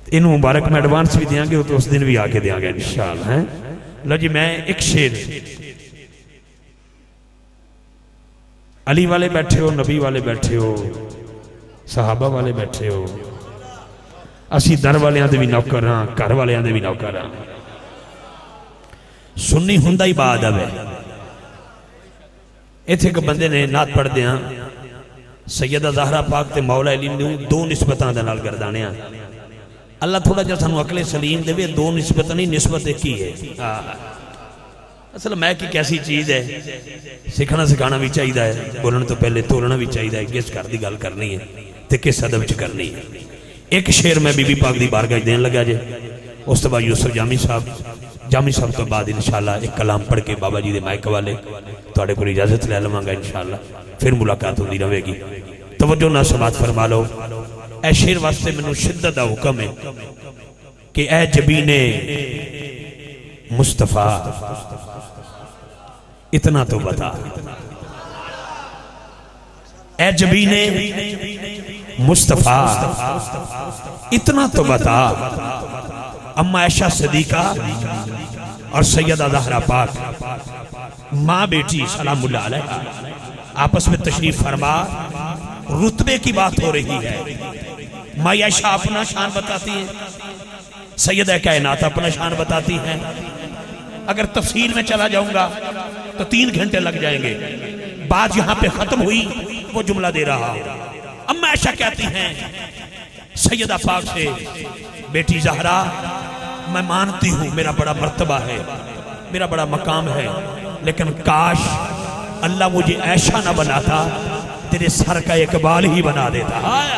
इन मुबारक मैं एडवांस भी देंगे तो उस दिन भी आके देंगे इंशाअल्लाह। है लो जी, मैं एक शेर, अली वाले बैठे हो, नबी वाले बैठे हो, सहाबा वाले बैठे हो, असी दर वालियां दे भी नौकर हाँ, घर वालियां दे भी नौकर हाँ। सुन्नी हुंदा ही बाद है। इत्थे एक बंदे ने नात पढ़दे हाँ सैयदा ज़हरा पाक ते मौला अली नूं दो निस्बतां दे नाल गर्दाने। अल्लाह थोड़ा जिहा सानूं अकले सलीम देवे, दो निस्बत नहीं, निस्बत एक ही है। असल मैं की कैसी चीज़ है, सीखना सिखाना भी चाहिए है, बोलने तो पहले तोलना भी चाहिए है, किस घर की गल करनी है तो किस अदब च करनी है। एक शेर मैं बीबी पाक की बारगाह देन लगा जे, उस तो बाद यूसुफ जामी साहब तो बाद इंशाअल्लाह एक कलाम पढ़ के बाबा जी के माइक वाले तुहाडे कोल इजाजत ले लवांगा इंशाअल्लाह, फिर मुलाकात होती रहेगी। तवज्जो नाल समात फरमा लो। ऐ शेर वास्ते मैनूं शिद्दत दा हुक्म है कि ऐ जबीने मुस्तफा इतना तो बता, ऐ जबीने मुस्तफा इतना तो बता, अम्मा ऐशा सदीका और सैयदा ज़हरा पाक माँ बेटी सलामुल्लाह अलैहा आपस में तशरीफ फरमा, रुतबे की बात हो रही है। माँ ऐशा अपना शान बताती है, सैयदा कायनात अपना शान बताती है। अगर तफसील में चला जाऊंगा तो 3 घंटे लग जाएंगे। बात यहां पे खत्म हुई, वो जुमला दे रहा हूं। अम्मा ऐशा कहती हैं सैयदा पाक से, बेटी ज़हरा मैं मानती हूं मेरा बड़ा मर्तबा है, मेरा बड़ा मकाम है, लेकिन काश अल्लाह मुझे ऐशा ना बनाता, तेरे सर का इकबाल ही बना देता।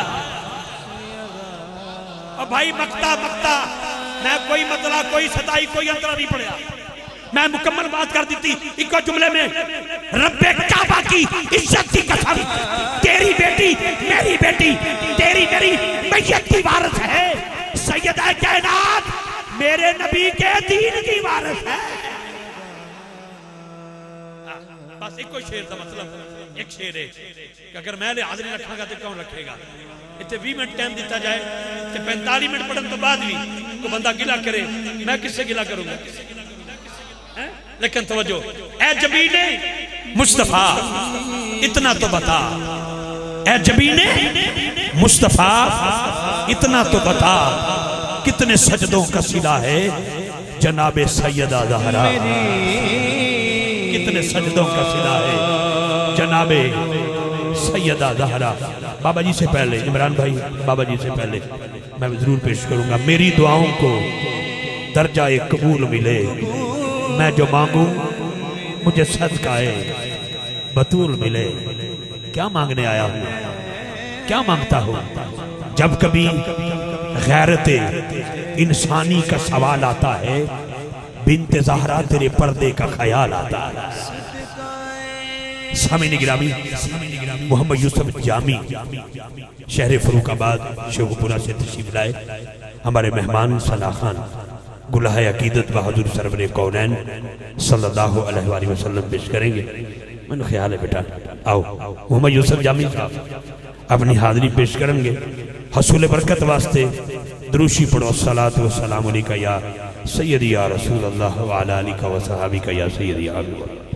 और भाई मकता मैं कोई मतला, कोई सताई, कोई अंतरा नहीं पड़िया, मैं मुकम्मल बात कर दी थी एक जुमले में। रब्बे काबा की इज्जत की कसम, तेरी बेटी मेरी बेटी, तेरी मेरी मैयत की वारिस है। सैयदा कायनात मेरे नबी के दीन की वारिस है। बस एक शेर का मतलब एक शेर है कि अगर मैं हाजिरी रखांगा तो कौन रखेगा। इतने 20 मिनट टाइम दिता जाए तो 45 मिनट पढ़ने तो बाद भी कोई बंदा गिला करे, मैं किससे गिला करूंगा। लेकिन तवज्जो, ऐ जबीने मुस्तफा इतना तो बता, ऐ जबीने मुस्तफा इतना तो बता, कितने सजदों का सिला है जनाबे सैयदा ज़हरा, कितने सजदों का सिला है जनाबे सैयदा ज़हरा। बाबा जी से पहले इमरान भाई, बाबा जी से पहले मैं जरूर पेश करूंगा, मेरी दुआओं को दर्जा एक कबूल मिले, मैं जो मांगू मुझे सदकाए बतूल मिले। क्या मांगने आया हूं, क्या मांगता हूं। जब कभी गैरते इंसानी का सवाल आता है, बिन्ते ज़हरा तेरे पर्दे का ख्याल आता है। सामीन गिरामी, मोहम्मद यूसुफ जामी शहर फरूखाबाद शेखपुरा से तशरीफ लाए हमारे मेहमान सना खान गुलाह अकीदत बहादुर सरवरे कौनैन सल्लल्लाहु अलैहि वसल्लम पेश करेंगे। मैंने ख्याल है बेटा आओ, मोहम्मद यूसुफ जामी साहब अपनी हाजिरी पेश करेंगे। हसूल बरकत वास्ते दुरूशी पढ़ो, सलात व सलाम अलैका या सय्यदी या रसूल अल्लाह व अला आलिका व सहाबिका या सय्यदी या